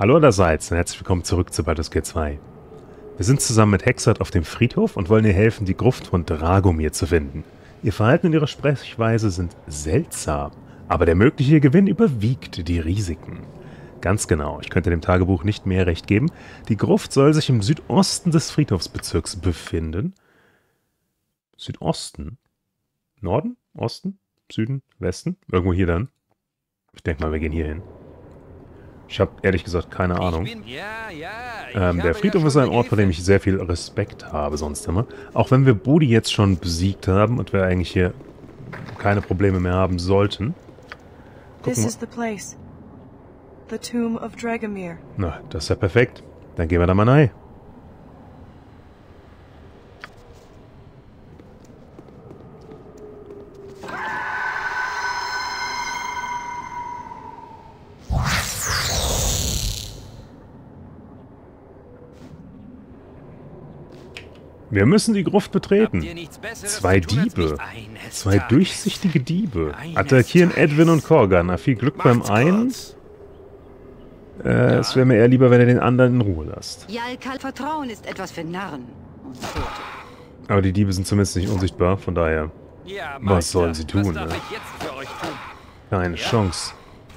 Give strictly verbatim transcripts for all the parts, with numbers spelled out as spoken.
Hallo allerseits und herzlich willkommen zurück zu Baldur's Gate zwei. Wir sind zusammen mit Hexat auf dem Friedhof und wollen ihr helfen, die Gruft von Dragomir zu finden. Ihr Verhalten und ihre Sprechweise sind seltsam, aber der mögliche Gewinn überwiegt die Risiken. Ganz genau, ich könnte dem Tagebuch nicht mehr recht geben. Die Gruft soll sich im Südosten des Friedhofsbezirks befinden. Südosten? Norden? Osten? Süden? Westen? Irgendwo hier dann. Ich denke mal, wir gehen hier hin. Ich habe ehrlich gesagt keine Ahnung. Ähm, der Friedhof ist ein Ort, vor dem ich sehr viel Respekt habe, sonst immer. Auch wenn wir Bodhi jetzt schon besiegt haben und wir eigentlich hier keine Probleme mehr haben sollten. Gucken wir. The tomb of Dragomir. Na, das ist ja perfekt. Dann gehen wir da mal rein. Wir müssen die Gruft betreten. Zwei Diebe. Zwei durchsichtige Diebe. Attackieren Edwin und Korgan. Na, viel Glück beim einen. Äh, es wäre mir eher lieber, wenn ihr den anderen in Ruhe lasst. Vertrauen ist etwas für Narren und Tote. Aber die Diebe sind zumindest nicht unsichtbar, von daher. Was sollen sie tun? Ne? Keine Chance.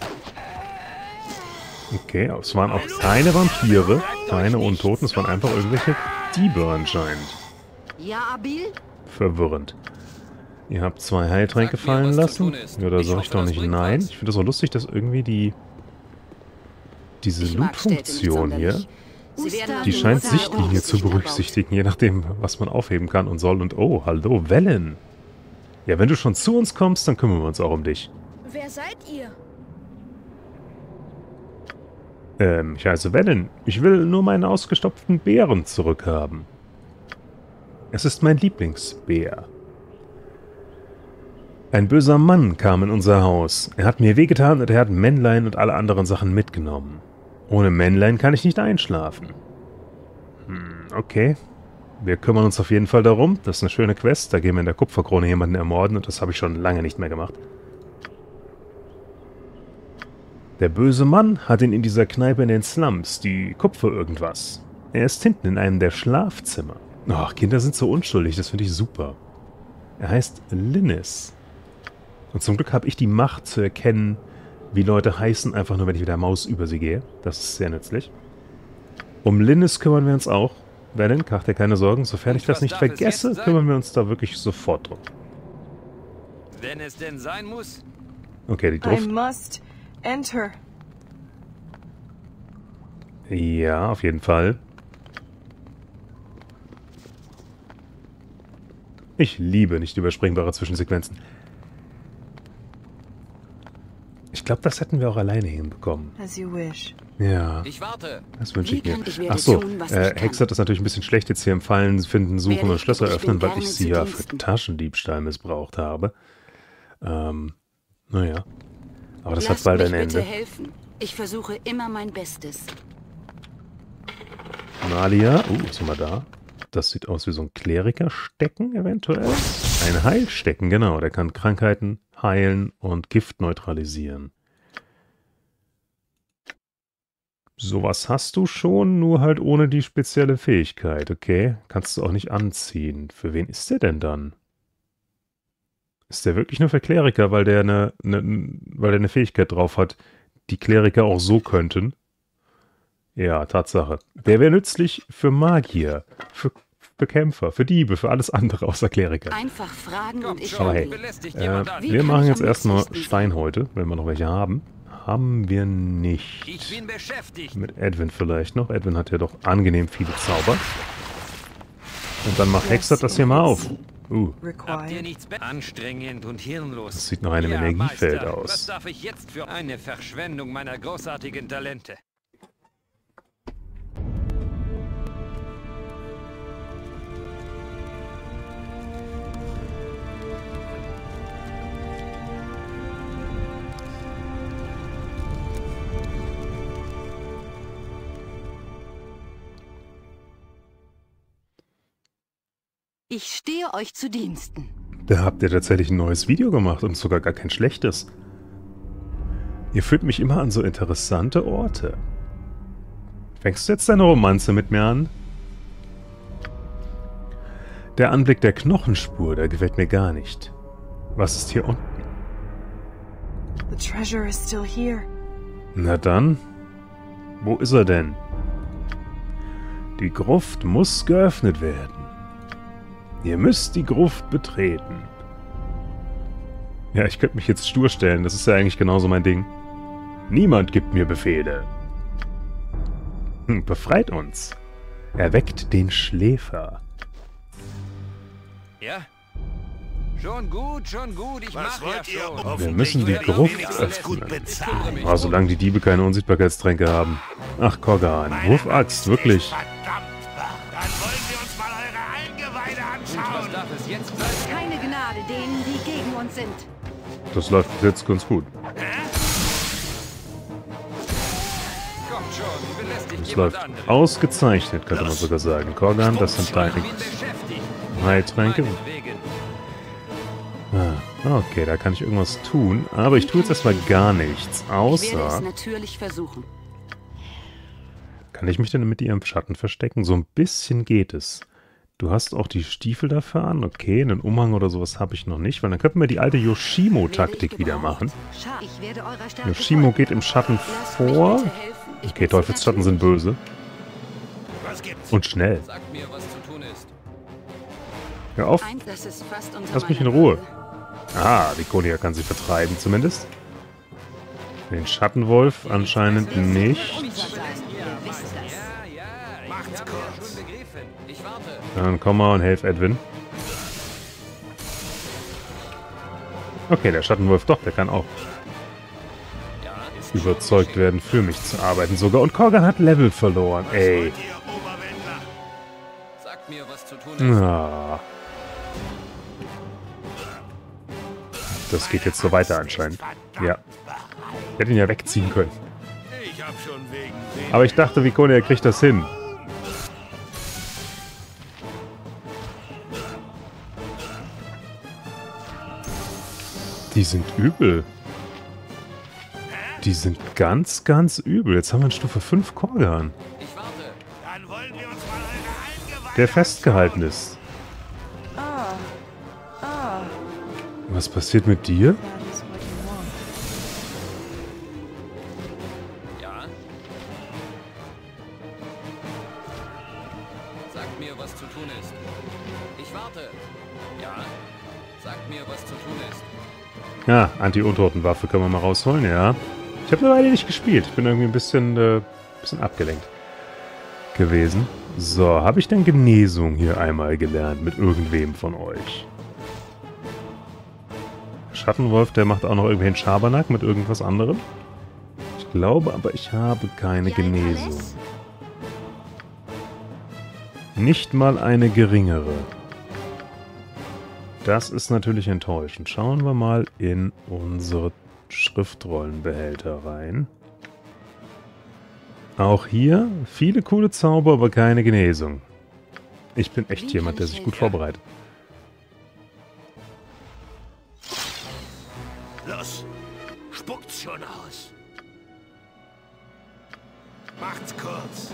Okay, es waren auch keine Vampire, keine Untoten, es waren einfach irgendwelche Diebe anscheinend. Ja, Abil? Verwirrend. Ihr habt zwei Heiltränke fallen lassen? Ja, da sag ich doch nicht nein. Ich finde das auch lustig, dass irgendwie die... Diese Loot-Funktion hier, die scheint Sichtlinie zu berücksichtigen, je nachdem, was man aufheben kann und soll. Und oh, hallo, Wellen. Ja, wenn du schon zu uns kommst, dann kümmern wir uns auch um dich. Wer seid ihr? Ähm, ich heiße Wellen. Ich will nur meinen ausgestopften Bären zurückhaben. Es ist mein Lieblingsbär. Ein böser Mann kam in unser Haus. Er hat mir wehgetan und er hat Männlein und alle anderen Sachen mitgenommen. Ohne Männlein kann ich nicht einschlafen. Hm, okay. Wir kümmern uns auf jeden Fall darum. Das ist eine schöne Quest. Da gehen wir in der Kupferkrone jemanden ermorden und das habe ich schon lange nicht mehr gemacht. Der böse Mann hat ihn in dieser Kneipe in den Slums, die Kupfer irgendwas. Er ist hinten in einem der Schlafzimmer. Ach, Kinder sind so unschuldig, das finde ich super. Er heißt Linnis. Und zum Glück habe ich die Macht zu erkennen, wie Leute heißen, einfach nur, wenn ich mit der Maus über sie gehe. Das ist sehr nützlich. Um Linnis kümmern wir uns auch. Wellen, macht dir keine Sorgen. Sofern ich das nicht vergesse, kümmern wir uns da wirklich sofort drum. Wenn es denn sein muss. Okay, die Gruft. I must enter. Ja, auf jeden Fall. Ich liebe nicht überspringbare Zwischensequenzen. Ich glaube, das hätten wir auch alleine hinbekommen. As you wish. Ja. Ich warte. Das wünsche ich mir. Ich Achso, tun, äh, Hexat ist natürlich ein bisschen schlecht jetzt hier im Fallen finden, suchen und Schlösser öffnen, weil ich sie ja für Taschendiebstahl missbraucht habe. Ähm, naja. Aber das Lasst hat bald mich ein Ende. bitte helfen. Ich versuche immer mein Bestes. Malia, oh, ist mal da. Das sieht aus wie so ein Klerikerstecken eventuell. Ein Heilstecken, genau. Der kann Krankheiten heilen und Gift neutralisieren. Sowas hast du schon, nur halt ohne die spezielle Fähigkeit, okay? Kannst du auch nicht anziehen. Für wen ist der denn dann? Ist der wirklich nur für Kleriker, weil der eine, eine, weil der eine Fähigkeit drauf hat, die Kleriker auch so könnten? Ja, Tatsache. Der wäre nützlich für Magier, für, für Kämpfer, für Diebe, für alles andere außer Kleriker. Einfach fragen und ich Aber hey, äh, wir machen jetzt erstmal Steinhäute, wenn wir noch welche haben. Haben wir nicht. Ich bin beschäftigt. Mit Edwin vielleicht noch. Edwin hat ja doch angenehm viele Zauber. Und dann macht Hexat das hier mal auf. Uh. Habt ihr nichts anstrengend und hirnlos? Das sieht nach einem ja, Energiefeld Meister, aus. Was darf ich jetzt für eine Verschwendung meiner großartigen Talente? Ich stehe euch zu Diensten. Da habt ihr tatsächlich ein neues Video gemacht und sogar gar kein schlechtes. Ihr führt mich immer an so interessante Orte. Fängst du jetzt deine Romanze mit mir an? Der Anblick der Knochenspur, der gefällt mir gar nicht. Was ist hier unten? The treasure is still here. Na dann, wo ist er denn? Die Gruft muss geöffnet werden. Ihr müsst die Gruft betreten. Ja, ich könnte mich jetzt stur stellen, das ist ja eigentlich genauso mein Ding. Niemand gibt mir Befehle. Hm, befreit uns. Erweckt den Schläfer. Ja? Schon gut, schon gut, ich Was mach ja wollt ihr? schon. Wir müssen die Gruft öffnen. Oh, solange die Diebe keine Unsichtbarkeitstränke haben. Ach, Korgan, Wurfaxt, wirklich. Verdammt! Dann wollen wir uns mal eure Eingeweide Was anschauen. darf es jetzt sein? Keine Gnade denen, die gegen uns sind. Das läuft jetzt ganz gut. Kommt schon, belästigt Das jemand läuft anderen. ausgezeichnet, könnte man sogar sagen. Korgan, das sind deine Ich bin beschäftigt. Heiltränke. Meinetwegen. Ah, okay, da kann ich irgendwas tun. Aber ich tue jetzt erstmal gar nichts. Ich werde es Außer... natürlich versuchen. Kann ich mich denn mit ihr im Schatten verstecken? So ein bisschen geht es. Du hast auch die Stiefel dafür an. Okay, einen Umhang oder sowas habe ich noch nicht. Weil dann könnten wir die alte Yoshimo-Taktik wieder machen. Ich werde eurer Stärke Yoshimo folgen. geht im Schatten Lasst mich vor. bitte helfen. Ich Okay, bin's Teufelsschatten sind natürlich. böse. Was gibt's? Und schnell. Sagt mir, was zu tun ist. Hör auf. Ein- Das ist fast unter Lass mich in meiner Ruhe. Würde. Ah, die Konia kann sie vertreiben zumindest. Den Schattenwolf anscheinend nicht. Unser sein. Ihr wisst das. Ja, ja, ich Macht's habe kurz. schon begriffen. Ich warte. Dann komm mal und helf Edwin. Okay, der Schattenwolf doch, der kann auch Ja, ist überzeugt werden, für mich zu arbeiten sogar. Und Korgan hat Level verloren. Ey. Wollt ihr Oberwändler? Sagt mir, was zu tun ist. Ah. Das geht jetzt so weiter anscheinend. Ja. Ich hätte ihn ja wegziehen können. Ich hab schon wegen wen. Aber ich dachte, Vikonia kriegt das hin. Die sind übel. Die sind ganz, ganz übel. Jetzt haben wir in Stufe fünf Korgan, Ich warte. Dann wollen wir uns mal eure Eingeweide der festgehalten ist. Ah. Ah. Was passiert mit dir? That is what you want. Ja? Sagt mir, was zu tun ist. Ich warte. Ja? Sagt mir, was zu tun ist. Ja, Anti-Untotenwaffe können wir mal rausholen, ja. Ich habe eine Weile nicht gespielt. Ich bin irgendwie ein bisschen, äh, bisschen abgelenkt gewesen. So, habe ich denn Genesung hier einmal gelernt mit irgendwem von euch? Schattenwolf, der macht auch noch irgendwie einen Schabernack mit irgendwas anderem. Ich glaube aber, ich habe keine Genesung. Nicht mal eine geringere. Das ist natürlich enttäuschend. Schauen wir mal in unsere Schriftrollenbehälter rein. Auch hier viele coole Zauber, aber keine Genesung. Ich bin echt Wie jemand, kann der ich sich gut helfen? vorbereitet. Los, spuckt's schon aus. Macht's kurz.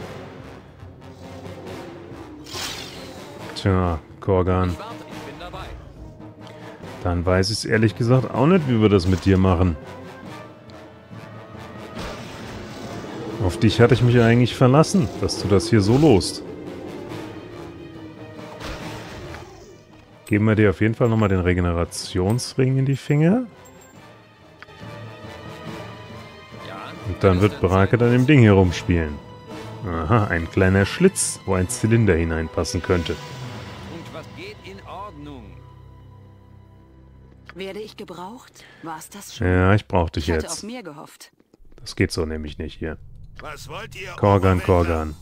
Tja, Korgan. Ich warte, ich bin dabei. Dann weiß ich es ehrlich gesagt auch nicht, wie wir das mit dir machen. Auf dich hatte ich mich eigentlich verlassen, dass du das hier so lost. Geben wir dir auf jeden Fall nochmal den Regenerationsring in die Finger. Ja? Und dann wird Brake dann im Ding hier rumspielen. Aha, ein kleiner Schlitz, wo ein Zylinder hineinpassen könnte. Und was geht in Ordnung? Werde ich gebraucht? War es das schon? Ja, ich brauch dich ich hatte auf jetzt. mir gehofft. Das geht so nämlich nicht hier. Was wollt ihr? Korgan, Oberwändler? Korgan.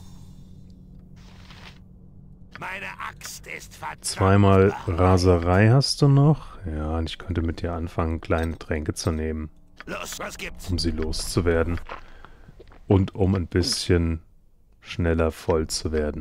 Meine Axt ist verdammt. Zweimal Raserei hast du noch. Ja, und ich könnte mit dir anfangen, kleine Tränke zu nehmen, Los, was gibt's? um sie loszuwerden. Und um ein bisschen schneller voll zu werden.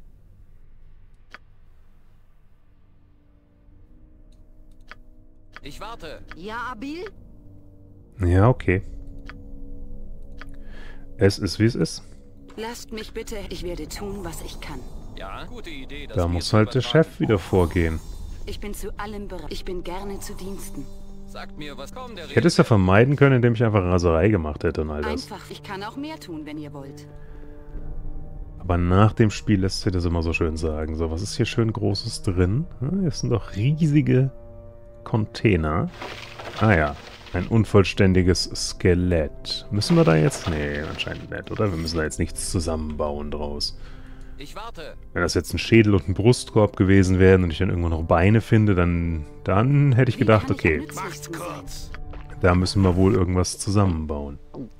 Ich warte. Ja, Abil? Ja, okay. Es ist, wie es ist. Lasst mich bitte. Ich werde tun, was ich kann. Ja, gute Idee. dass Da wir muss es halt der übertragen. Chef wieder vorgehen. Ich bin zu allem bereit. Ich bin gerne zu Diensten. Sagt mir, was kommt der Ich hätte es ja vermeiden können, indem ich einfach Raserei gemacht hätte und all das. Einfach. Ich kann auch mehr tun, wenn ihr wollt. Aber nach dem Spiel lässt sich das immer so schön sagen. So, was ist hier schön Großes drin? Hm, Hier sind doch riesige Container. Ah ja, ein unvollständiges Skelett. Müssen wir da jetzt? Nee, anscheinend nicht, oder? Wir müssen da jetzt nichts zusammenbauen draus. Ich warte. Wenn das jetzt ein Schädel und ein Brustkorb gewesen wären und ich dann irgendwo noch Beine finde, dann, dann hätte ich Wie gedacht, kann ich okay, nützlich Macht's zu sein? kurz. da müssen wir wohl irgendwas zusammenbauen.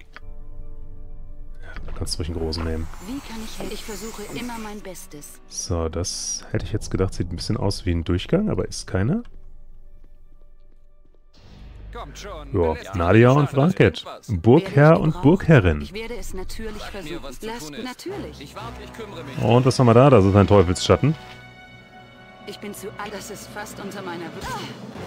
Ja, du kannst ruhig einen großen nehmen. Wie kann ich helfen? Ich versuche immer mein Bestes. So, das hätte ich jetzt gedacht, sieht ein bisschen aus wie ein Durchgang, aber ist keiner. Kommt schon. Ja, Belästigt Nadia mich und schade, das Braket. irgendwas. Burgherr Werde ich und gebraucht? Burgherrin. Ich werde es natürlich Sagt mir, versuchen. was zu Lasst tun ist. natürlich. Ich warte, ich kümmere mich. Und was haben wir da? Das ist ein Teufelsschatten. Ich bin zu all. Das ist fast unter meiner Würde.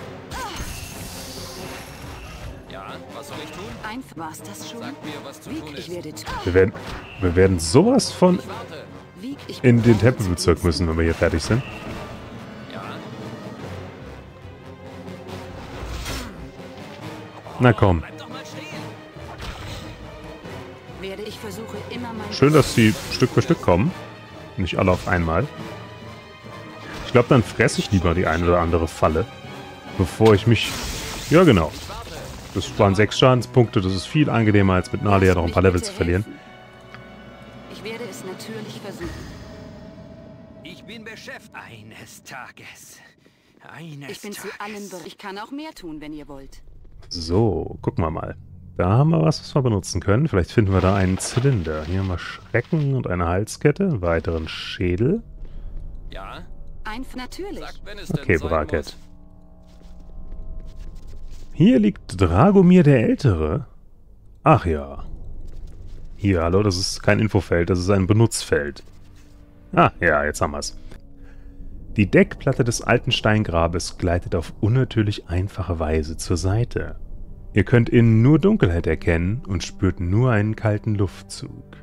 Ja, was soll ich tun? Einfach. War's das schon? Sagt mir, was zu Wie tun ich ist. werde tun. Wir werden, wir werden sowas von Ich warte. Wie ich bin in den bereit zu Tempelbezirk diensten. müssen, wenn wir hier fertig sind. Ja, Na komm. bleib doch mal stehen. Werde ich versuche immer mein Schön, dass sie Stück für Stück kommen. Nicht alle auf einmal. Ich glaube, dann fresse ich lieber die eine oder andere Falle, bevor ich mich... Ja, genau. Ich warte. Das waren sechs Schadenspunkte. Das ist viel angenehmer, als mit Nadia Lasst noch ein mich paar Level bitte zu verlieren. helfen. Ich werde es natürlich versuchen. Ich bin beschäftigt. Eines Tages. Eines Ich bin zu Tages. allem bereit. Ich kann auch mehr tun, wenn ihr wollt. So, gucken wir mal. Da haben wir was, was wir benutzen können. Vielleicht finden wir da einen Zylinder. Hier haben wir Schrecken und eine Halskette, einen weiteren Schädel. Ja, Einfach natürlich. sagt, wenn es Okay, denn sein Braket. muss. Hier liegt Dragomir der Ältere. Ach ja. Hier, hallo, das ist kein Infofeld, das ist ein Benutzfeld. Ah, ja, jetzt haben wir's. Die Deckplatte des alten Steingrabes gleitet auf unnatürlich einfache Weise zur Seite. Ihr könnt innen nur Dunkelheit erkennen und spürt nur einen kalten Luftzug.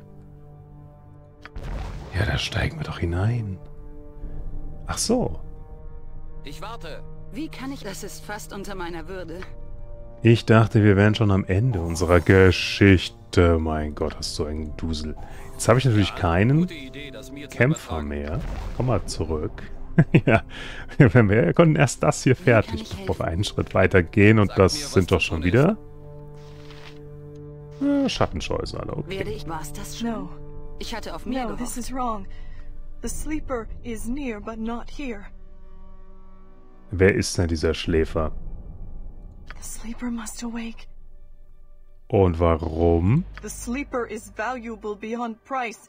Ja, da steigen wir doch hinein. Ach so. Ich warte. Wie kann ich... Das ist fast unter meiner Würde. Ich dachte, wir wären schon am Ende unserer Geschichte. Mein Gott, hast du einen Dusel. Jetzt habe ich natürlich keinen Gute Idee, das mir zu Kämpfer übertragen. mehr. Komm mal zurück. Ja, wir, wir konnten erst das hier kann fertig, ich bevor wir helfen? einen Schritt weiter gehen. Und Sag mir, das was sind doch zu schon tun wieder äh, Schattenscheusal. Werde Okay. ich... War's das schon? No. Ich hatte auf mehr No, this gehofft. is wrong. The sleeper is near, but not here. Wer ist denn dieser Schläfer? The sleeper must awake. Und warum? The sleeper is valuable beyond price.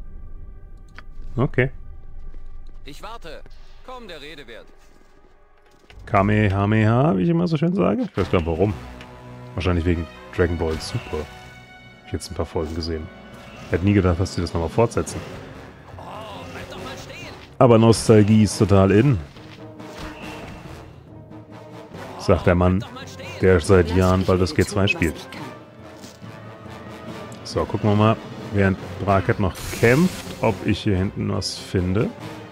Okay. Ich warte. Komm, der Rede wert. Kamehameha, wie ich immer so schön sage. Ich weiß gar nicht warum. Wahrscheinlich wegen Dragon Ball Super. Hab ich jetzt ein paar Folgen gesehen. Hätte nie gedacht, dass sie das nochmal fortsetzen. Oh, bleib doch mal stehen. Aber Nostalgie ist total in. Sagt der Mann, Doch mal stehen. der seit Lasst Jahren mich Baldur's tun, Gate zwei was spielt. ich kann. So, gucken wir mal, während Braket noch kämpft, ob ich hier hinten was finde.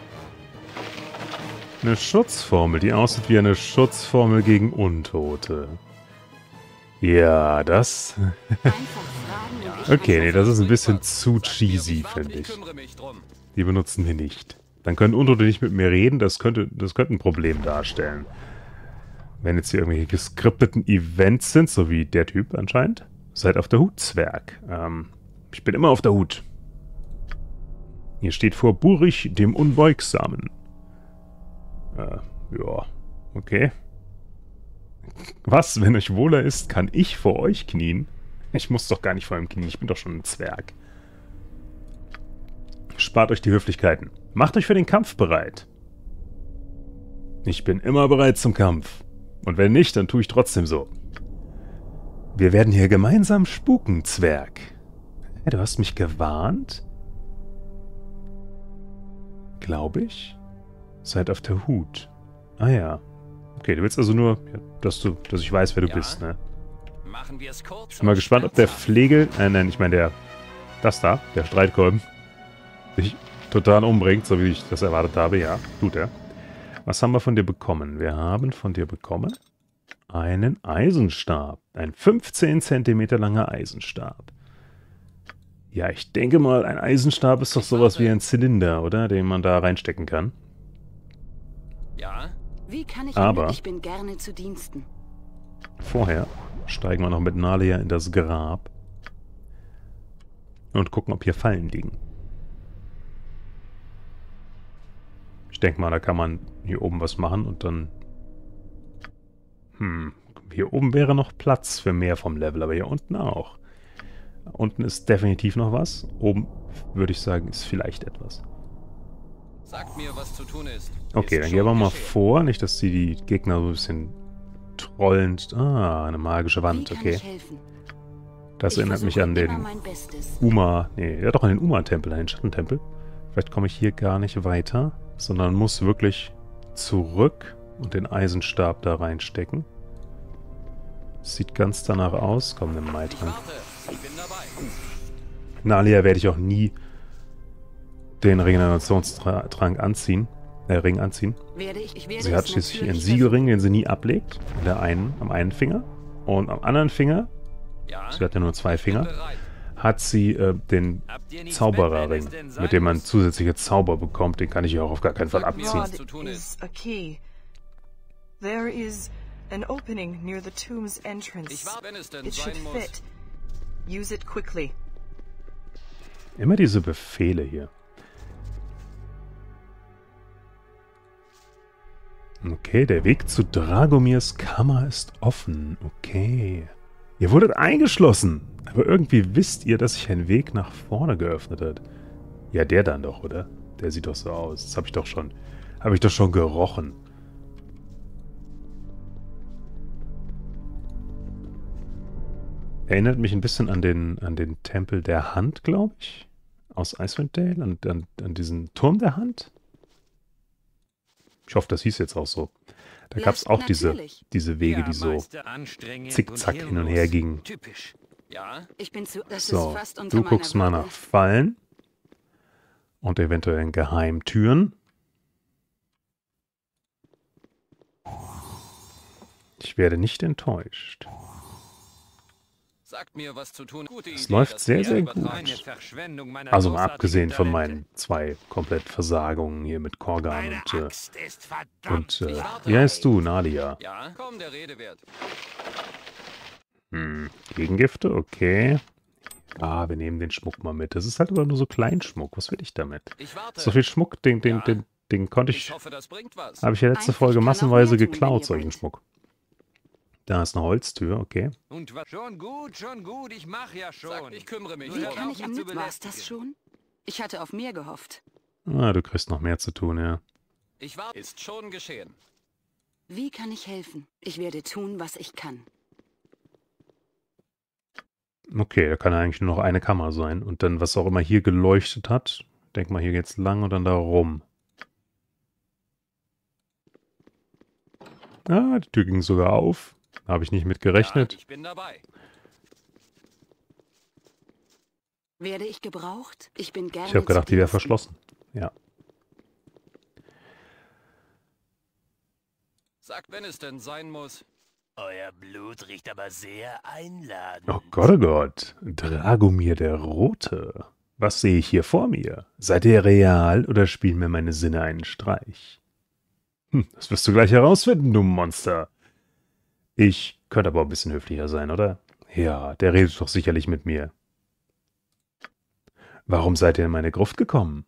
Eine Schutzformel, die aussieht wie eine Schutzformel gegen Untote. Ja, das... Einfach fragen und ich Okay, nee, das ist ein bisschen Was? zu Sagt mir, cheesy, ich warte, finde ich. Ich kümmere mich drum. Die benutzen wir nicht. Dann können Untote nicht mit mir reden, das könnte, das könnte ein Problem darstellen. Wenn jetzt hier irgendwelche geskripteten Events sind, so wie der Typ anscheinend, seid auf der Hut, Zwerg. Ähm, ich bin immer auf der Hut. Hier steht vor Burich, dem Unbeugsamen. Äh, ja, okay. Was, wenn euch wohler ist, kann ich vor euch knien? Ich muss doch gar nicht vor ihm knien, ich bin doch schon ein Zwerg. Spart euch die Höflichkeiten. Macht euch für den Kampf bereit. Ich bin immer bereit zum Kampf. Und wenn nicht, dann tue ich trotzdem so. Wir werden hier gemeinsam spuken, Zwerg. Hey, du hast mich gewarnt? Glaube ich? Seid auf der Hut. Ah ja. Okay, du willst also nur, ja, dass du, dass ich weiß, wer du Ja. bist, ne? Machen wir es kurz. Ich bin mal gespannt, ob der Flegel, äh, nein, ich meine der Das da, der Streitkolben, dich total umbringt, so wie ich das erwartet habe. Ja, tut er. Was haben wir von dir bekommen? Wir haben von dir bekommen einen Eisenstab. Ein fünfzehn Zentimeter langer Eisenstab. Ja, ich denke mal, ein Eisenstab ist doch sowas wie ein Zylinder, oder? Den man da reinstecken kann. Ja? Wie kann ich Aber Ihnen? Ich bin gerne zu Diensten. Vorher steigen wir noch mit Nalia in das Grab und gucken, ob hier Fallen liegen. Ich denke mal, da kann man hier oben was machen und dann... Hm, hier oben wäre noch Platz für mehr vom Level, aber hier unten auch. Unten ist definitiv noch was. Oben, würde ich sagen, ist vielleicht etwas. Sagt mir, was zu tun ist. Okay, Ist dann schon gehen wir mal geschehen. vor. Nicht, dass die, die Gegner so ein bisschen trollend... Ah, eine magische Wand, Wie kann okay. ich helfen? Das Ich erinnert mich versuche an immer den mein Bestes. Uma... Nee, ja doch, an den Uma-Tempel, an den Schattentempel. Vielleicht komme ich hier gar nicht weiter, sondern muss wirklich zurück und den Eisenstab da reinstecken. Sieht ganz danach aus. Komm, nimm mal Ich dran. warte. Ich bin dabei. Nalia werde ich auch nie den Regenerationstrank anziehen. Äh, Ring anziehen. Werde ich, ich werde Sie hat es schließlich ihren natürlich Siegelring, den sie nie ablegt. In der einen, am einen Finger. Und am anderen Finger, Ja? sie hat ja nur zwei Ich bin Finger, bereit. hat sie äh, den Habt ihr nichts Zaubererring, mit, wenn es denn mit dem man sein muss? zusätzliche Zauber bekommt. Den kann ich ja auch auf gar keinen Fall Sag mir, abziehen. was Rod zu tun is a key. There is an opening near the tomb's entrance. Ich warte, wenn es denn It should sein muss. fit. Use it quickly. Immer diese Befehle hier. Okay, der Weg zu Dragomirs Kammer ist offen. Okay. Ihr wurdet eingeschlossen. Aber irgendwie wisst ihr, dass sich ein Weg nach vorne geöffnet hat. Ja, der dann doch, oder? Der sieht doch so aus. Das habe ich doch schon... Habe ich doch schon gerochen. Erinnert mich ein bisschen an den, an den Tempel der Hand, glaube ich. Aus Icewind Dale. An, an, an diesen Turm der Hand. Ich hoffe, das hieß jetzt auch so. Da gab es Lasst auch diese, natürlich. diese Wege, Ja, die so Meister, anstrengend zickzack und hin und hirnlos. her gingen. Typisch. Ja? Ich bin zu. Das So, ist fast unter du meiner guckst mal Würde. nach Fallen. Und eventuell Geheimtüren. Ich werde nicht enttäuscht. Sagt mir, was zu tun. Gute Es Idee, läuft das sehr, wäre sehr übertragen. gut. Eine Verschwendung meiner Also mal großartigen abgesehen von Talente. meinen zwei komplett Versagungen hier mit Korgan Meine und, äh, Axt ist verdammt und äh, laut. wie heißt du, Nadia? Ja? Komm, der Rede wert. Hm, Gegengifte, okay. Ah, wir nehmen den Schmuck mal mit. Das ist halt aber nur so Kleinschmuck. Was will ich damit? Ich warte. So viel Schmuck, den, den, Ja. den, den konnte Ich ich, hoffe, das bringt was. habe ich ja letzte Einzig Folge kann auch massenweise mehr tun, wenn geklaut, ihr solchen wollt. Schmuck. Da ist eine Holztür, okay. Und was? Schon gut, schon gut, ich mach ja schon. Sag, ich kümmere mich. Nur Wie hört kann auf, ich am mich zu Nütz? War's das belästigen. schon? Ich hatte auf mehr gehofft. Ah, du kriegst noch mehr zu tun, ja. Ich warte. Ist schon geschehen. Wie kann ich helfen? Ich werde tun, was ich kann. Okay, da kann eigentlich nur noch eine Kammer sein. Und dann, was auch immer hier geleuchtet hat. Denk mal, hier geht's lang und dann da rum. Ah, die Tür ging sogar auf. Da habe ich nicht mit gerechnet. Ja, ich bin dabei. Werde ich gebraucht? Ich bin gerne Ich habe gedacht, zu die wäre Diensten. verschlossen. Ja. Sagt, wenn es denn sein muss. Euer Blut riecht aber sehr einladend. Oh Gott, oh Gott. Dragomir der Rote. Was sehe ich hier vor mir? Seid ihr real oder spielen mir meine Sinne einen Streich? Hm, das wirst du gleich herausfinden, du Monster. Ich könnte aber ein bisschen höflicher sein, oder? Ja, der redet doch sicherlich mit mir. Warum seid ihr in meine Gruft gekommen?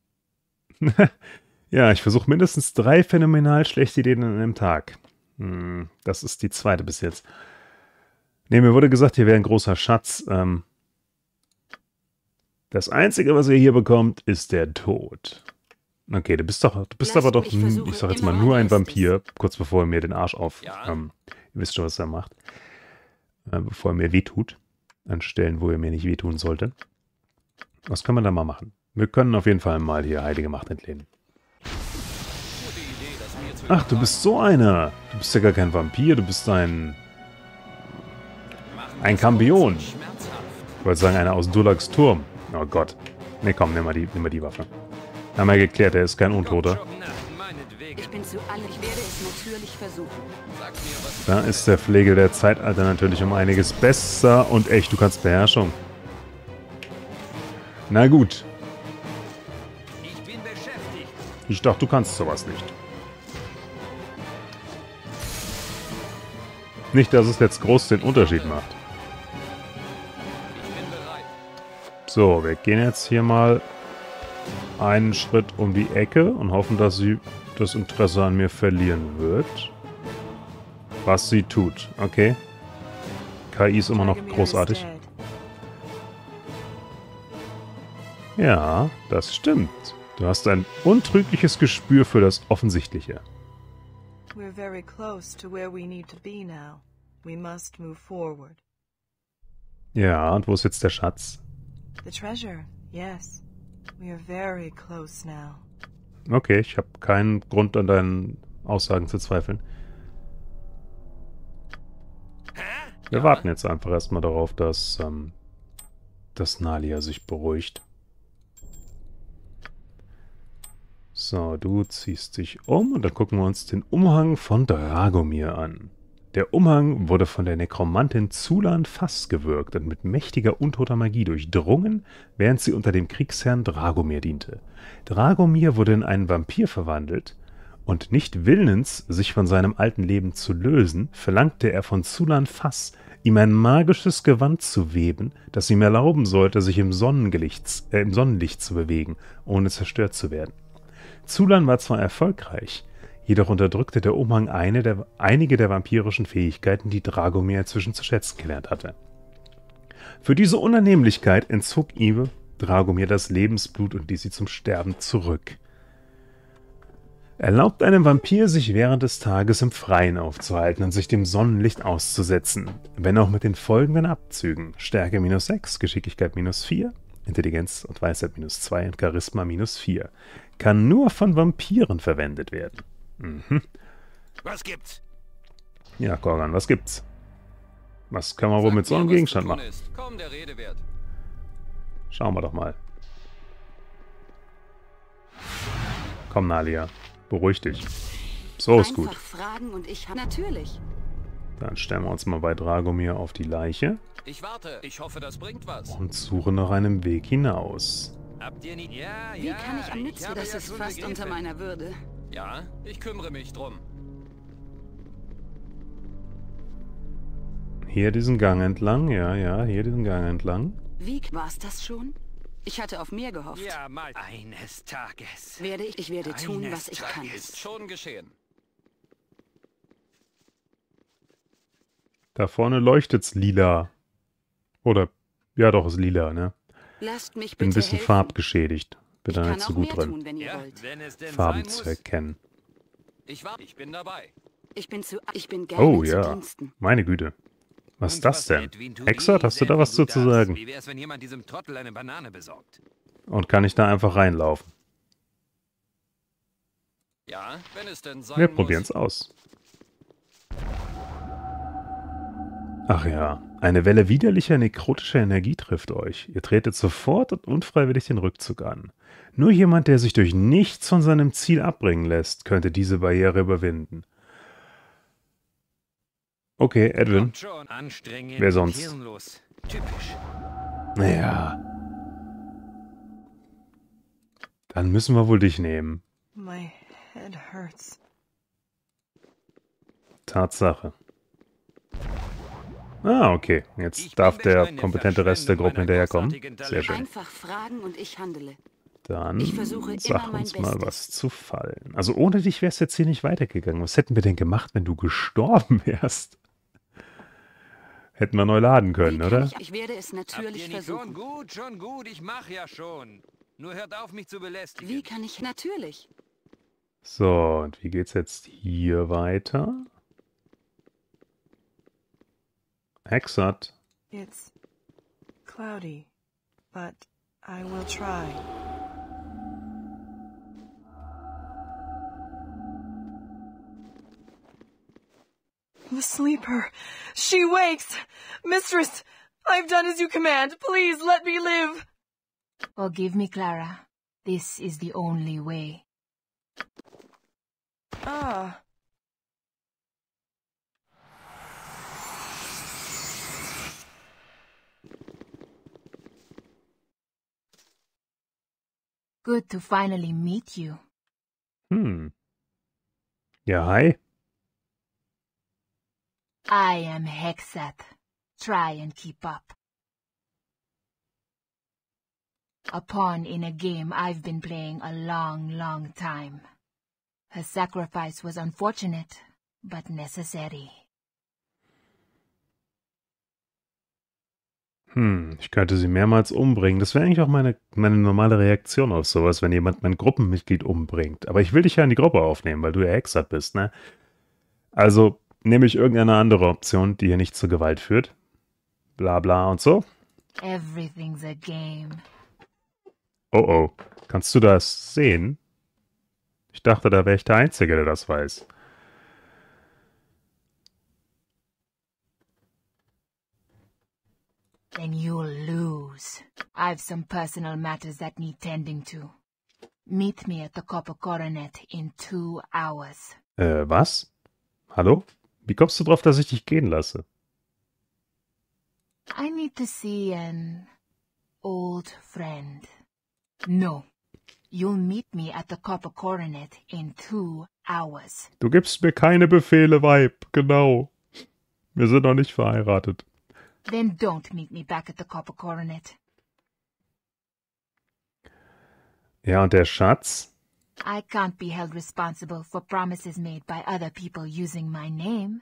Ja, ich versuche mindestens drei phänomenal schlechte Ideen an einem Tag. Hm, das ist die zweite bis jetzt. Ne, mir wurde gesagt, hier wäre ein großer Schatz. Ähm, das Einzige, was ihr hier bekommt, ist der Tod. Okay, du bist doch, du bist Lasst aber doch, mich n- versuchen, ich sag jetzt immer mal, nur mein ein Bestes. Vampir, kurz bevor er mir den Arsch auf... Ja. Ähm, ihr wisst schon, was er macht. Äh, bevor er mir wehtut. An Stellen, wo er mir nicht wehtun sollte. Was können wir da mal machen? Wir können auf jeden Fall mal hier heilige Macht entlehnen. Gute Idee, das mir zu Ach, du bist so einer. Du bist ja gar kein Vampir, du bist ein... Machen ein das Kambion. Leben schmerzhaft. Ich wollte sagen, einer aus Dulags Turm. Oh Gott. Ne, komm, nimm mal die, nimm mal die Waffe. Haben wir geklärt, er ist kein Untoter. Ich bin zu alle. Ich werde es natürlich versuchen. Da ist der Flegel der Zeitalter natürlich um einiges besser. Und echt, du kannst Beherrschung. Na gut. Ich bin beschäftigt. Ich dachte, du kannst sowas nicht. Nicht, dass es jetzt groß den Unterschied macht. Ich bin bereit. So, wir gehen jetzt hier mal einen Schritt um die Ecke und hoffen, dass sie das Interesse an mir verlieren wird. Was sie tut, okay. K I ist immer noch großartig. Ja, das stimmt. Du hast ein untrügliches Gespür für das Offensichtliche. We're very close to where we need to be now. We must move forward. Ja, und wo ist jetzt der Schatz? The treasure, yes. We are very close now. Okay, ich habe keinen Grund an deinen Aussagen zu zweifeln. Wir Ja. warten jetzt einfach erstmal darauf, dass, ähm, dass Nalia sich beruhigt. So, du ziehst dich um und dann gucken wir uns den Umhang von Dragomir an. Der Umhang wurde von der Nekromantin Zulan Fass gewirkt und mit mächtiger untoter Magie durchdrungen, während sie unter dem Kriegsherrn Dragomir diente. Dragomir wurde in einen Vampir verwandelt und nicht willens, sich von seinem alten Leben zu lösen, verlangte er von Zulan Fass, ihm ein magisches Gewand zu weben, das ihm erlauben sollte, sich im Sonnenlicht, äh, im Sonnenlicht zu bewegen, ohne zerstört zu werden. Zulan war zwar erfolgreich, jedoch unterdrückte der Umhang eine der, einige der vampirischen Fähigkeiten, die Dragomir inzwischen zu schätzen gelernt hatte. Für diese Unannehmlichkeit entzog ihm Dragomir das Lebensblut und ließ sie zum Sterben zurück. Erlaubt einem Vampir, sich während des Tages im Freien aufzuhalten und sich dem Sonnenlicht auszusetzen, wenn auch mit den folgenden Abzügen: Stärke minus sechs, Geschicklichkeit minus vier, Intelligenz und Weisheit minus zwei und Charisma minus vier. Kann nur von Vampiren verwendet werden. Mhm. Was gibt's? Ja, Gorgan, was gibt's? Was können wir wohl Sag mit so mir, einem was zu Gegenstand tun machen? ist. Kaum der Rede wert. Schauen wir doch mal. Komm, Nalia, beruhig dich. So ist gut. Einfach fragen und ich habe natürlich. Dann stellen wir uns mal bei Dragomir auf die Leiche Ich warte. Ich hoffe, das bringt was. und suchen nach einem Weg hinaus. Habt ihr nie... Ja, Wie ja. kann ich am ich Nützen? habe Das ja ist schon fast begriffen. unter meiner Würde. Ja, ich kümmere mich drum. Hier diesen Gang entlang, ja, ja, hier diesen Gang entlang. Wie war's das schon? Ich hatte auf mehr gehofft. Ja, mal eines Tages. Werde ich, ich werde tun, Eines was ich kann. Tages. Schon geschehen. Da vorne leuchtet's lila. Oder, ja doch, ist lila, ne? Lasst mich Bin bitte ein bisschen helfen. farbgeschädigt. Bin Ich da kann nicht so auch gut mehr drin, tun, wenn ihr Ja, wollt. wenn es denn Farben sein zu muss. erkennen. Ich warte. Ich bin dabei. Ich bin zu, ich bin gerne Oh zu ja, Diensten. meine Güte. Was ist Und das denn? Edwin tut Exot, hast du da Edwin was zu tut zu das. sagen? Wie wär's, wenn jemand diesem Trottel eine Banane besorgt? Und kann ich da einfach reinlaufen? Ja, wenn es denn sein Wir muss. probieren's aus. Ach ja, eine Welle widerlicher nekrotischer Energie trifft euch. Ihr tretet sofort und unfreiwillig den Rückzug an. Nur jemand, der sich durch nichts von seinem Ziel abbringen lässt, könnte diese Barriere überwinden. Okay, Edwin. Kommt schon. Anstrengend Wer und sonst? hirnlos. Typisch. Naja. Dann müssen wir wohl dich nehmen. My head hurts. Tatsache. Ah, okay. Jetzt Ich darf bin der eine kompetente Rest der Gruppe Verschwendung meiner hinterherkommen. großartigen Sehr Talente. schön. Einfach fragen und ich handele. Dann Ich versuche immer sag mein uns mal Bestes. was zu fallen. Also ohne dich wär's jetzt hier nicht weitergegangen. Was hätten wir denn gemacht, wenn du gestorben wärst? Hätten wir neu laden können, Wie kann oder? Ich, ich werde es Habt natürlich ihr nicht schon versuchen. gut, schon gut, ich mach ja schon. Nur hört auf, mich zu belästigen. Wie kann ich natürlich? So, und wie geht's jetzt hier weiter? Exot. It's cloudy, but I will try. The sleeper. She wakes! Mistress, I've done as you command. Please let me live. Forgive me, Clara. This is the only way. Ah. Good to finally meet you. Hm. Ja, hi. I am Hexath. Try and keep up. A pawn in a game I've been playing a long, long time. Her sacrifice was unfortunate, but necessary. Hm, ich könnte sie mehrmals umbringen. Das wäre eigentlich auch meine, meine normale Reaktion auf sowas, wenn jemand mein Gruppenmitglied umbringt. Aber ich will dich ja in die Gruppe aufnehmen, weil du ja Hexath bist, ne? Also nehme ich irgendeine andere Option, die hier nicht zur Gewalt führt. Bla bla und so. Everything's a game. Oh oh, kannst du das sehen? Ich dachte, da wäre ich der Einzige, der das weiß. Then you'll lose. I've some personal matters that need tending to. Meet me at the Copper Coronet in two hours. Äh, was? Hallo? Wie kommst du drauf, dass ich dich gehen lasse? I need to see an old friend. No. You'll meet me at the Copper Coronet in two hours. Du gibst mir keine Befehle, Weib. Genau. Wir sind noch nicht verheiratet. Then don't meet me back at the Copper Coronet. Ja, und der Schatz? I can't be held responsible for promises made by other people using my name.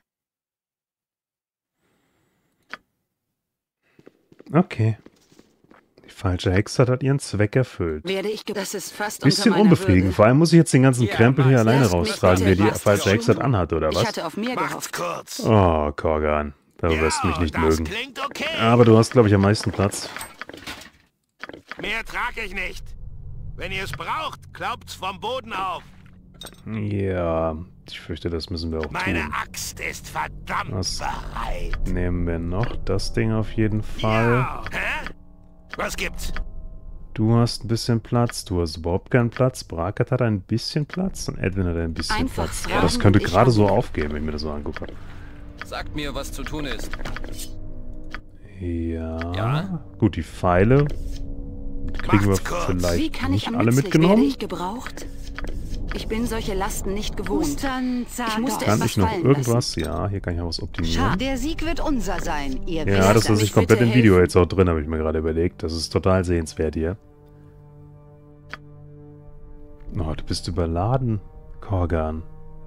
Okay. Die falsche Hexe hat ihren Zweck erfüllt. Werde ich ge das ist fast Bisschen unter meiner unbefriedigend. Würde. Vor allem muss ich jetzt den ganzen Ja, Krempel hier Max, alleine lasst mich raustragen, bitte der die was falsche tun. Hexe anhat, oder Ich was? hatte auf mehr Macht's gehofft. kurz. Oh, Korgan. Du wirst mich nicht das mögen. klingt okay. Aber du hast, glaube ich, am meisten Platz. Mehr trag ich nicht. Wenn ihr es braucht, klaupt's vom Boden auf. Ja, ich fürchte, das müssen wir auch Meine tun. Axt ist verdammt Was bereit. nehmen wir noch? Das Ding auf jeden Fall. Ja. Hä? Was gibt's? Du hast ein bisschen Platz, du hast überhaupt keinen Platz. Brakat hat ein bisschen Platz und Edwin hat ein bisschen Einfach Platz. fragen Aber das könnte und ich gerade so handle. aufgehen, wenn ich mir das so angucke. Sagt mir, was zu tun ist. Ja. Ja? Gut, die Pfeile kriegen wir Macht's kurz. Wie vielleicht kann ich nicht am alle nützlich? Werde mitgenommen. ich gebraucht? Ich bin solche Lasten nicht gewohnt. Ich musste Kann etwas ich noch fallen irgendwas? Ja, hier kann ich noch was optimieren. Der Sieg wird unser sein, ihr Ja, Lasst das lasse mich ich komplett bitte im Video helfen. jetzt auch drin, habe ich mir gerade überlegt. Das ist total sehenswert hier. Oh, du bist überladen, Korgan.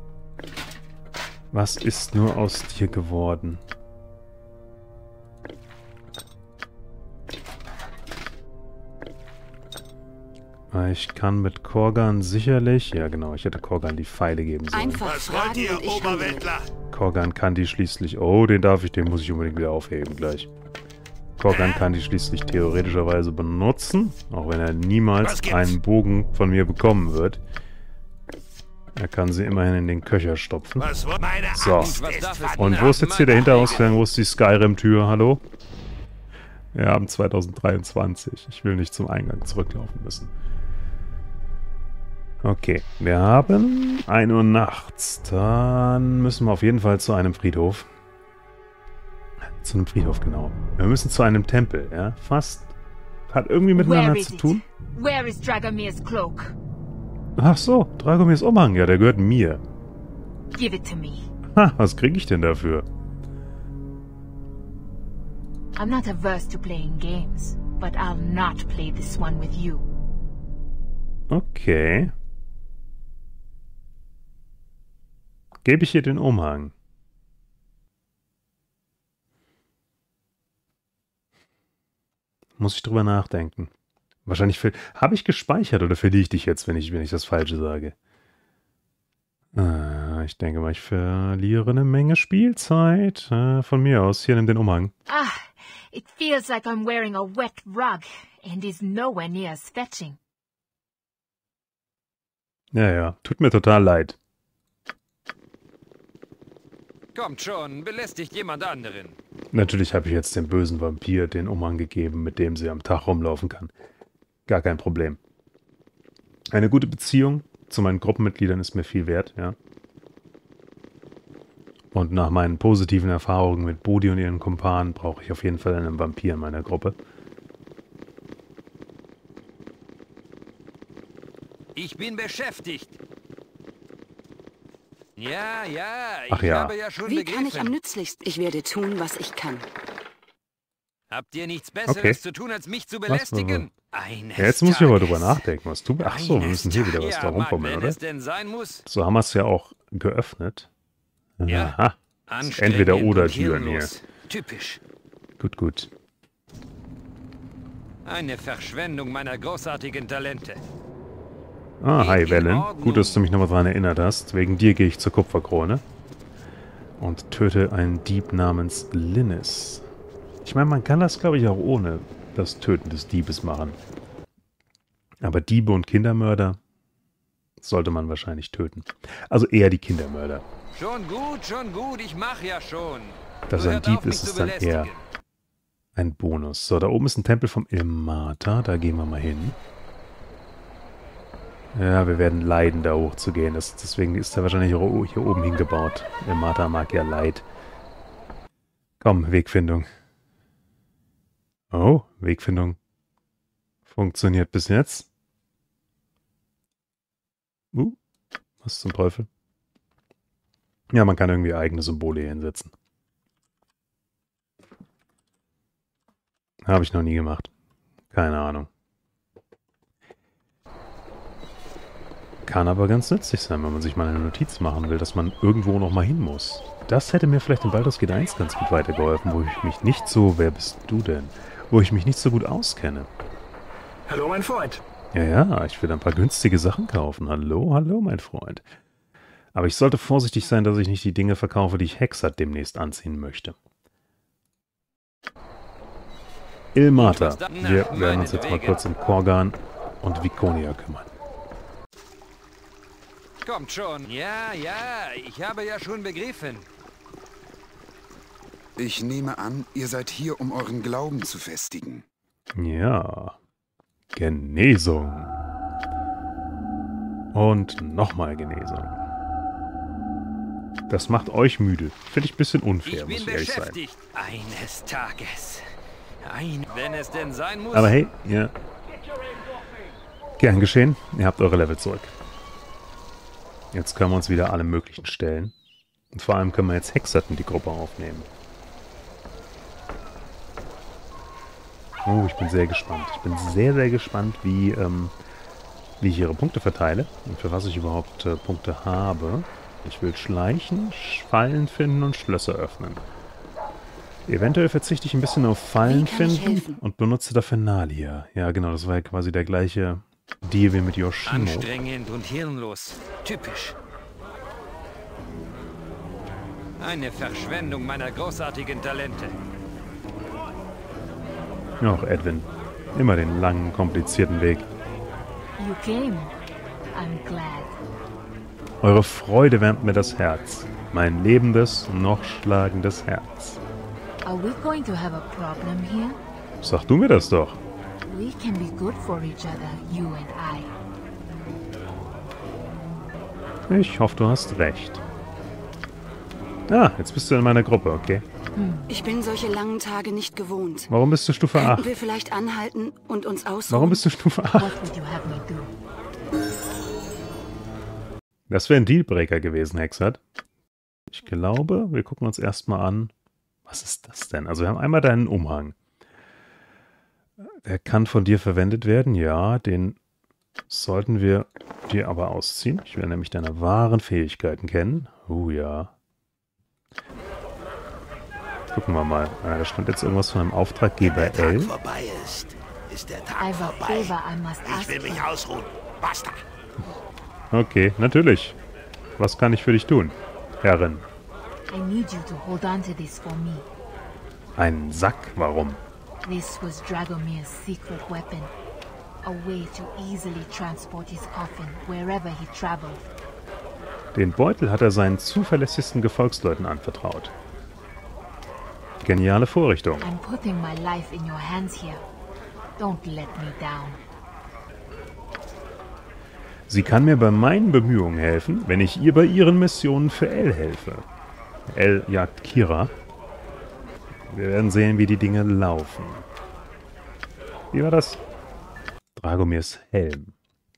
Was ist nur aus dir geworden? Ich kann mit Korgan sicherlich... Ja, genau, ich hätte Korgan die Pfeile geben sollen. Einfach Was wollt fragen ihr, und ich handle. Oberweltler? Korgan kann die schließlich... Oh, den darf ich, den muss ich unbedingt wieder aufheben gleich. Korgan kann die schließlich theoretischerweise benutzen, auch wenn er Was niemals gibt's? einen Bogen von mir bekommen wird. Er kann sie immerhin in den Köcher stopfen. Was wollt meine So. Axt Was ist darf es verdammt Und wo ist jetzt hier der Hinterausgang? Wo ist die Skyrim-Tür? Hallo? Wir haben zwanzig dreiundzwanzig. Ich will nicht zum Eingang zurücklaufen müssen. Okay, wir haben ein Uhr nachts. Dann müssen wir auf jeden Fall zu einem Friedhof. Zu einem Friedhof, genau. Wir müssen zu einem Tempel, ja? Fast. Hat irgendwie miteinander Where is zu it? tun. Where is Dragomir's cloak? Ach so, Dragomirs Umhang, ja, der gehört mir. Give it to me. Ha, was kriege ich denn dafür? I'm not averse to playing games, but I'll not play this one with you. Okay. Gebe ich ihr den Umhang? Muss ich drüber nachdenken. Wahrscheinlich habe ich gespeichert oder verliere ich dich jetzt, wenn ich, wenn ich das Falsche sage? Ah, ich denke mal, ich verliere eine Menge Spielzeit. Äh, von mir aus, hier nimm den Umhang. Ah, it feels like I'm wearing a wet rug and is nowhere near as fetching. Ja, ja, tut mir total leid. Kommt schon, belästigt jemand anderen. Natürlich habe ich jetzt dem bösen Vampir den Umhang gegeben, mit dem sie am Tag rumlaufen kann. Gar kein Problem. Eine gute Beziehung zu meinen Gruppenmitgliedern ist mir viel wert, ja. Und nach meinen positiven Erfahrungen mit Bodhi und ihren Kumpanen brauche ich auf jeden Fall einen Vampir in meiner Gruppe. Ich bin beschäftigt. Ja, ja, ich Ach ja. habe ja schon Wie begriffen. kann ich am nützlichsten? Ich werde tun, was ich kann. Habt ihr nichts Besseres Okay. zu tun, als mich zu Was? belästigen? Eines Ja, jetzt muss ich aber Tages. drüber nachdenken. Was tun wir? Ach so, wir Eines müssen hier wieder was Tages- da ja, Mann, rumfummeln, wenn oder? es denn sein muss. So haben wir es ja auch geöffnet. Ja. Aha. Anstrengend Entweder oder und Türen hier. hirnlos. Typisch. Gut, gut. Eine Verschwendung meiner großartigen Talente. Ah, hi, In Wellen. Ordnung. Gut, dass du mich nochmal dran erinnert hast. Wegen dir gehe ich zur Kupferkrone. Und töte einen Dieb namens Linnis. Ich meine, man kann das, glaube ich, auch ohne das Töten des Diebes machen. Aber Diebe und Kindermörder sollte man wahrscheinlich töten. Also eher die Kindermörder. Schon gut, schon gut, ich mache ja schon. Dass Nur er ein hört Dieb auf, mich ist, zu ist dann belästigen. eher ein Bonus. So, da oben ist ein Tempel vom Ilmater. Da gehen wir mal hin. Ja, wir werden leiden, da hochzugehen. Das, deswegen ist er wahrscheinlich auch hier oben hingebaut. Ilmater mag ja Leid. Komm, Wegfindung. Oh, Wegfindung. Funktioniert bis jetzt. Uh, was zum Teufel? Ja, man kann irgendwie eigene Symbole hier hinsetzen. Habe ich noch nie gemacht. Keine Ahnung. Kann aber ganz nützlich sein, wenn man sich mal eine Notiz machen will, dass man irgendwo noch mal hin muss. Das hätte mir vielleicht in Baldur's Gate eins ganz gut weitergeholfen, wo ich mich nicht so... Wer bist du denn? Wo ich mich nicht so gut auskenne. Hallo, mein Freund. Ja, ja, ich will ein paar günstige Sachen kaufen. Hallo, hallo, mein Freund. Aber ich sollte vorsichtig sein, dass ich nicht die Dinge verkaufe, die ich Hexat demnächst anziehen möchte. Ilmater. Wir werden uns jetzt mal kurz um Korgan und Vikonia kümmern. Kommt schon. Ja, ja, ich habe ja schon begriffen. Ich nehme an, ihr seid hier, um euren Glauben zu festigen. Ja. Genesung. Und nochmal Genesung. Das macht euch müde. Finde ich ein bisschen unfair, Ich muss bin ich ehrlich sein. beschäftigt. Eines Tages. Ein, wenn es denn sein muss. Aber hey, ja. Gern geschehen. Ihr habt eure Level zurück. Jetzt können wir uns wieder alle möglichen stellen. Und vor allem können wir jetzt Hexat in die Gruppe aufnehmen. Oh, ich bin sehr gespannt. Ich bin sehr, sehr gespannt, wie, ähm, wie ich ihre Punkte verteile. Und für was ich überhaupt äh, Punkte habe. Ich will schleichen, Fallen finden und Schlösser öffnen. Eventuell verzichte ich ein bisschen auf Fallen Wie kann ich finden helfen? und benutze dafür Nalia. Ja, genau, das war ja quasi der gleiche Deal wie mit Yoshimo. Anstrengend und hirnlos. Typisch. Eine Verschwendung meiner großartigen Talente. Ach, Edwin. Immer den langen, komplizierten Weg. You came. I'm glad. Eure Freude wärmt mir das Herz. Mein lebendes, noch schlagendes Herz. Are we going to have a problem here? Sag du mir das doch. We can be good for each other, you and I. Ich hoffe, du hast recht. Ah, jetzt bist du in meiner Gruppe, okay. Ich bin solche langen Tage nicht gewohnt. Warum bist du Stufe Könnten acht? wir vielleicht anhalten und uns ausruhen? Warum bist du Stufe acht? What would you have me do? Das wäre ein Dealbreaker gewesen, Hexat. Ich glaube, wir gucken uns erstmal an. Was ist das denn? Also wir haben einmal deinen Umhang. Der kann von dir verwendet werden. Ja, den sollten wir dir aber ausziehen. Ich will nämlich deine wahren Fähigkeiten kennen. Oh ja. Gucken wir mal. Ah, da stand jetzt irgendwas von einem Auftraggeber L. vorbei ist, ist der Tag I've a vorbei. favor I must Ich ask will mich for. ausruhen. Basta. Okay, natürlich. Was kann ich für dich tun, Herrin? I need you to hold on to this for me. Ein Sack? Warum? This was Dragomir's secret weapon. A way to easily transport his coffin wherever he traveled. Den Beutel hat er seinen zuverlässigsten Gefolgsleuten anvertraut. Geniale Vorrichtung. I'm putting my life in your hands here. Don't let me down. Sie kann mir bei meinen Bemühungen helfen, wenn ich ihr bei ihren Missionen für Elle helfe. Elle jagt Kira. Wir werden sehen, wie die Dinge laufen. Wie war das? Dragomirs Helm.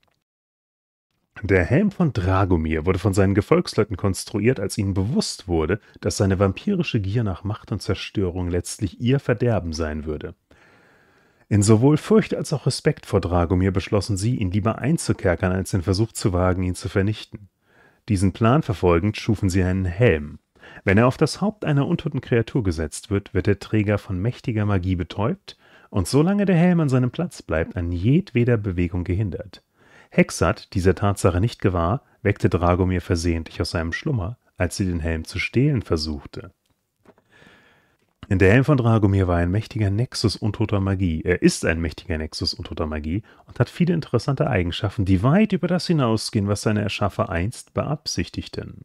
Der Helm von Dragomir wurde von seinen Gefolgsleuten konstruiert, als ihnen bewusst wurde, dass seine vampirische Gier nach Macht und Zerstörung letztlich ihr Verderben sein würde. In sowohl Furcht als auch Respekt vor Dragomir beschlossen sie, ihn lieber einzukerkern, als den Versuch zu wagen, ihn zu vernichten. Diesen Plan verfolgend schufen sie einen Helm. Wenn er auf das Haupt einer untoten Kreatur gesetzt wird, wird der Träger von mächtiger Magie betäubt und solange der Helm an seinem Platz bleibt, an jedweder Bewegung gehindert. Hexat, dieser Tatsache nicht gewahr, weckte Dragomir versehentlich aus seinem Schlummer, als sie den Helm zu stehlen versuchte. Der Helm von Dragomir war ein mächtiger Nexus untoter Magie. Er ist ein mächtiger Nexus untoter Magie und hat viele interessante Eigenschaften, die weit über das hinausgehen, was seine Erschaffer einst beabsichtigten.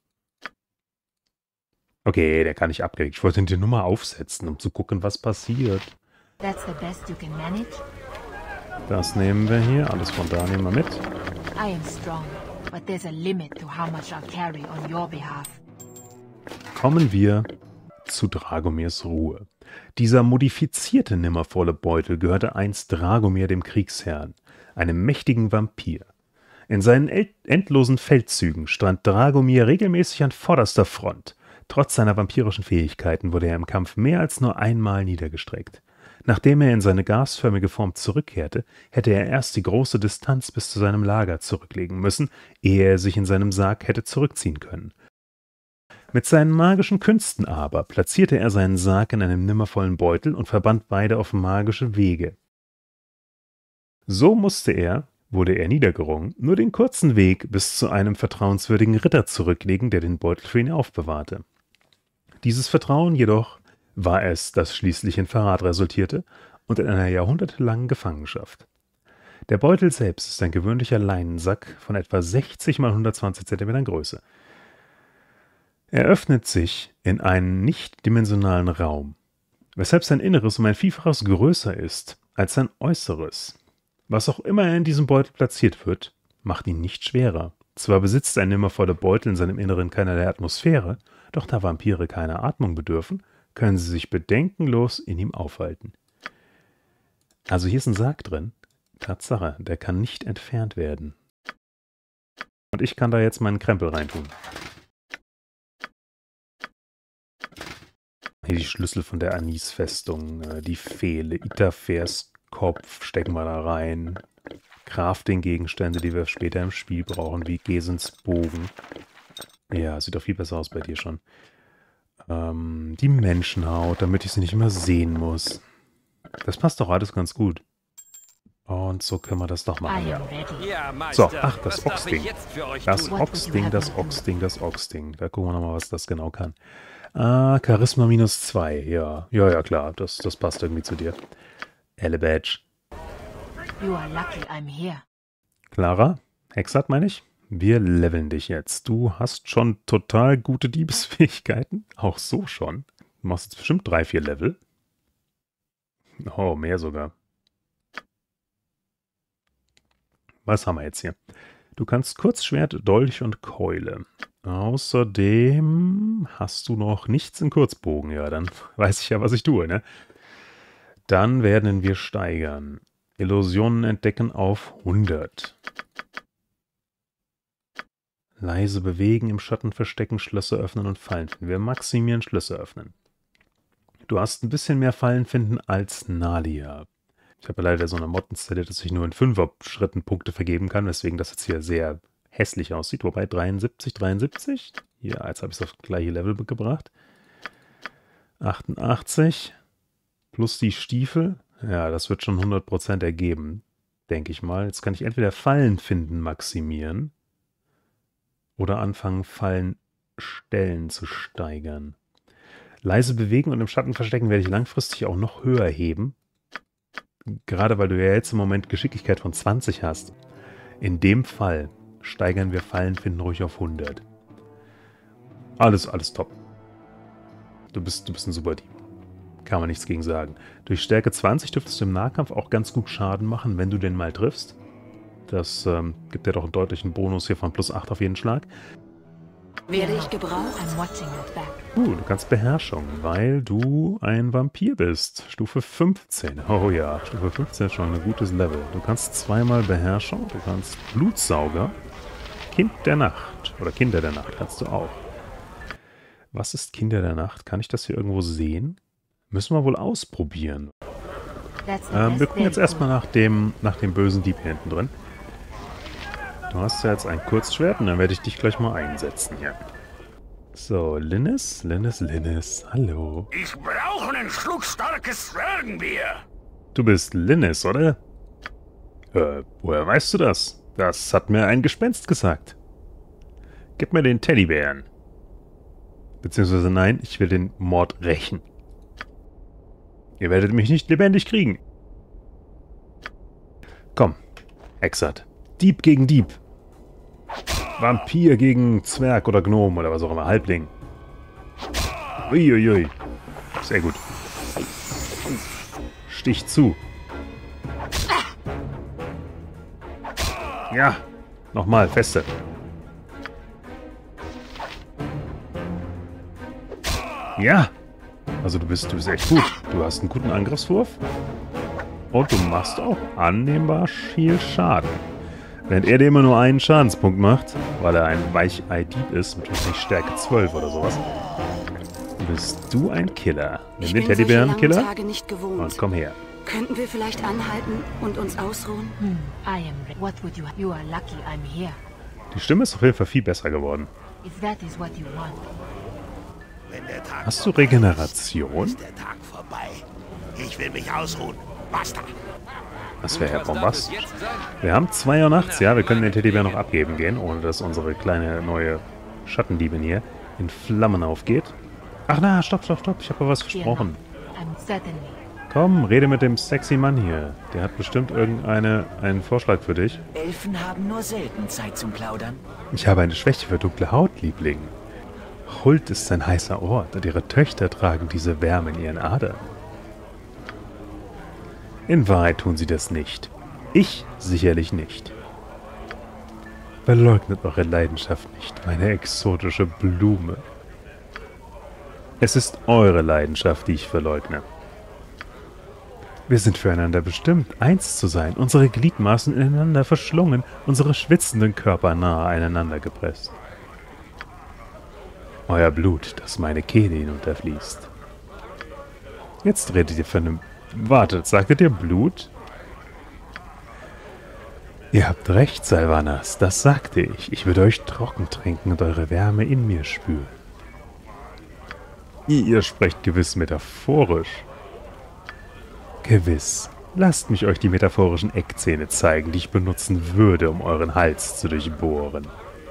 Okay, der kann nicht abgelegt. Ich wollte ihn dir nur mal aufsetzen, um zu gucken, was passiert. That's the best you can manage? Das nehmen wir hier. Alles von da nehmen wir mit. I am strong, but there's a limit to how much I'll carry on your behalf. Kommen wir zu Dragomirs Ruhe. Dieser modifizierte nimmervolle Beutel gehörte einst Dragomir, dem Kriegsherrn, einem mächtigen Vampir. In seinen endlosen Feldzügen stand Dragomir regelmäßig an vorderster Front. Trotz seiner vampirischen Fähigkeiten wurde er im Kampf mehr als nur einmal niedergestreckt. Nachdem er in seine gasförmige Form zurückkehrte, hätte er erst die große Distanz bis zu seinem Lager zurücklegen müssen, ehe er sich in seinem Sarg hätte zurückziehen können. Mit seinen magischen Künsten aber platzierte er seinen Sarg in einem nimmervollen Beutel und verband beide auf magische Wege. So musste er, wurde er niedergerungen, nur den kurzen Weg bis zu einem vertrauenswürdigen Ritter zurücklegen, der den Beutel für ihn aufbewahrte. Dieses Vertrauen jedoch war es, das schließlich in Verrat resultierte und in einer jahrhundertelangen Gefangenschaft. Der Beutel selbst ist ein gewöhnlicher Leinensack von etwa sechzig mal hundertzwanzig Zentimetern Größe. Er öffnet sich in einen nicht-dimensionalen Raum, weshalb sein Inneres um ein Vielfaches größer ist als sein Äußeres. Was auch immer in diesem Beutel platziert wird, macht ihn nicht schwerer. Zwar besitzt ein nimmervoller Beutel in seinem Inneren keinerlei Atmosphäre, doch da Vampire keine Atmung bedürfen, können sie sich bedenkenlos in ihm aufhalten. Also hier ist ein Sarg drin. Tatsache, der kann nicht entfernt werden. Und ich kann da jetzt meinen Krempel reintun. Hier die Schlüssel von der Anis-Festung, die Fehle, Itafers Kopf stecken wir da rein. Crafting-Gegenstände, die wir später im Spiel brauchen, wie Gesens Bogen. Ja, sieht doch viel besser aus bei dir schon. Ähm, die Menschenhaut, damit ich sie nicht immer sehen muss. Das passt doch alles ganz gut. Und so können wir das doch machen, ja. So, ach, das Ochsding. Das Ochsding, das Ochsding, das Ochsding. Da gucken wir nochmal, was das genau kann. Ah, Charisma minus zwei, ja. Ja, ja, klar, das, das passt irgendwie zu dir. Elle Badge. You are lucky I'm here. Clara, Hexat meine ich, wir leveln dich jetzt. Du hast schon total gute Diebesfähigkeiten, auch so schon. Du machst jetzt bestimmt drei, vier Level. Oh, mehr sogar. Was haben wir jetzt hier? Du kannst Kurzschwert, Dolch und Keule. Außerdem hast du noch nichts in Kurzbogen. Ja, dann weiß ich ja, was ich tue, ne? Dann werden wir steigern. Illusionen entdecken auf hundert. Leise bewegen, im Schatten verstecken, Schlösser öffnen und Fallen finden. Wir maximieren Schlösser öffnen. Du hast ein bisschen mehr Fallen finden als Nalia. Ich habe leider so eine Mod installiert, dass ich nur in Fünfer-Schritten Punkte vergeben kann, weswegen das jetzt hier sehr hässlich aussieht. Wobei dreiundsiebzig, dreiundsiebzig. Ja, jetzt habe ich es auf das gleiche Level gebracht. achtundachtzig. Plus die Stiefel. Ja, das wird schon hundert Prozent ergeben, denke ich mal. Jetzt kann ich entweder Fallen finden maximieren oder anfangen, Fallen stellen zu steigern. Leise bewegen und im Schatten verstecken werde ich langfristig auch noch höher heben. Gerade weil du ja jetzt im Moment Geschicklichkeit von zwanzig hast. In dem Fall steigern wir Fallen finden ruhig auf hundert. Alles, alles top. Du bist, du bist ein super Dieb. Kann man nichts gegen sagen. Durch Stärke zwanzig dürftest du im Nahkampf auch ganz gut Schaden machen, wenn du den mal triffst. Das ähm, gibt ja doch einen deutlichen Bonus hier von plus acht auf jeden Schlag. Werde ich gebraucht? Uh, du kannst Beherrschung, weil du ein Vampir bist. Stufe fünfzehn. Oh ja, Stufe fünfzehn ist schon ein gutes Level. Du kannst zweimal Beherrschung, du kannst Blutsauger, Kind der Nacht oder Kinder der Nacht kannst du auch. Was ist Kinder der Nacht? Kann ich das hier irgendwo sehen? Müssen wir wohl ausprobieren. Ähm, wir gucken jetzt erstmal nach dem, nach dem bösen Dieb hier hinten drin. Du hast ja jetzt ein Kurzschwert und dann werde ich dich gleich mal einsetzen hier. So, Linnes, Linnes, Linnes, hallo. Ich brauche einen Schluck starkes Zwergenbier. Du bist Linnes, oder? Äh, woher weißt du das? Das hat mir ein Gespenst gesagt. Gib mir den Teddybären. Beziehungsweise nein, ich will den Mord rächen. Ihr werdet mich nicht lebendig kriegen. Komm, Hexert. Dieb gegen Dieb. Vampir gegen Zwerg oder Gnom oder was auch immer. Halbling. Uiuiui. Sehr gut. Stich zu. Ja. Nochmal, feste. Ja. Also du bist, du bist echt gut. Du hast einen guten Angriffswurf. Und du machst auch annehmbar viel Schaden. Während er dir immer nur einen Schadenspunkt macht, weil er ein Weichei-Dieb ist, mit nicht Stärke zwölf oder sowas, bist du ein Killer. Nimm den Teddybären-Killer und komm her. Könnten wir vielleicht anhalten und uns ausruhen? Hmm, I am ready. What would you... You are lucky I'm here. Die Stimme ist auf jeden Fall viel besser geworden. If that is what you want. Wenn der Tag Hast du Regeneration? ist der Tag vorbei. Ich will mich ausruhen. Basta. Das wäre ja Bombast. Wir haben zwei Uhr nachts, ja, wir können den Teddybär noch abgeben gehen, ohne dass unsere kleine neue Schattendiebin hier in Flammen aufgeht. Ach na, stopp, stopp, stopp, ich habe was versprochen. I'm certainly... Komm, rede mit dem sexy Mann hier. Der hat bestimmt irgendeine einen Vorschlag für dich. Elfen haben nur selten Zeit zum Plaudern. Ich habe eine Schwäche für dunkle Haut, Liebling. Huld ist ein heißer Ort und ihre Töchter tragen diese Wärme in ihren Adern. In Wahrheit tun sie das nicht. Ich sicherlich nicht. Verleugnet eure Leidenschaft nicht, meine exotische Blume. Es ist eure Leidenschaft, die ich verleugne. Wir sind füreinander bestimmt, eins zu sein, unsere Gliedmaßen ineinander verschlungen, unsere schwitzenden Körper nahe aneinander gepresst. Euer Blut, das meine Kehle hinunterfließt. Jetzt redet ihr von einem... Wartet, sagtet ihr Blut? Ihr habt recht, Sylvanas, das sagte ich. Ich würde euch trocken trinken und eure Wärme in mir spüren. Ihr sprecht gewiss metaphorisch. Gewiss. Lasst mich euch die metaphorischen Eckzähne zeigen, die ich benutzen würde, um euren Hals zu durchbohren.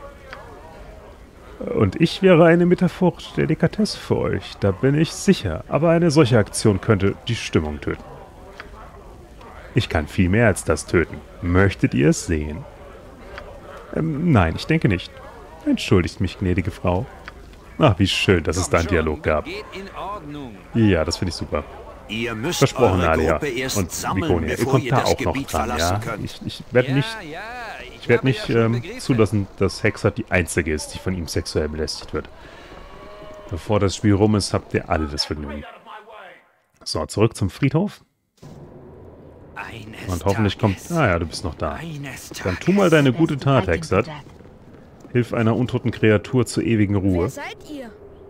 Und ich wäre eine metaphorische Delikatesse für euch, da bin ich sicher, aber eine solche Aktion könnte die Stimmung töten. Ich kann viel mehr als das töten. Möchtet ihr es sehen? Ähm, nein, ich denke nicht. Entschuldigt mich, gnädige Frau. Ach, wie schön, dass es da einen Dialog gab. Ja, das finde ich super. Ihr müsst Versprochen, eure Nadia. Gruppe erst Und sammeln, Vikonia, ihr bevor kommt ihr da das auch noch Gebiet dran, verlassen ja? könnt. Ich, ich werde Ja, nicht, ja, ich ich werd habe nicht ja schon ähm, Begriffe. zulassen, dass Hexert die Einzige ist, die von ihm sexuell belästigt wird. Bevor das Spiel rum ist, habt ihr alle das Vergnügen. So, zurück zum Friedhof. Eines Und hoffentlich kommt... Tages. Ah ja, du bist noch da. Eines Dann Tages. tu mal deine gute Tat, I can do Hexert. that. Hilf einer untoten Kreatur zur ewigen Ruhe. seid ihr?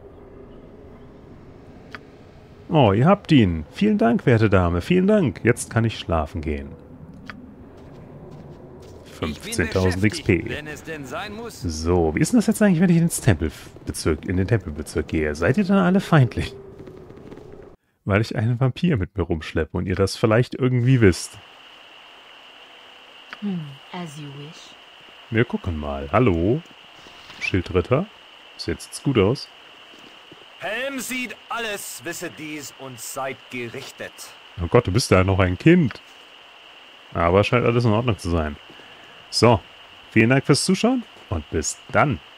Oh, ihr habt ihn. Vielen Dank, werte Dame. Vielen Dank. Jetzt kann ich schlafen gehen. fünfzehntausend X P. Wenn es denn sein muss. So, wie ist denn das jetzt eigentlich, wenn ich ins Tempelbezirk, in den Tempelbezirk gehe? Seid ihr dann alle feindlich? Weil ich einen Vampir mit mir rumschleppe und ihr das vielleicht irgendwie wisst. Hmm, as you wish. Wir gucken mal. Hallo? Schildritter? Das sieht jetzt gut aus. Helm sieht alles, wisse dies und seid gerichtet. Oh Gott, du bist ja noch ein Kind. Aber scheint alles in Ordnung zu sein. So, vielen Dank fürs Zuschauen und bis dann.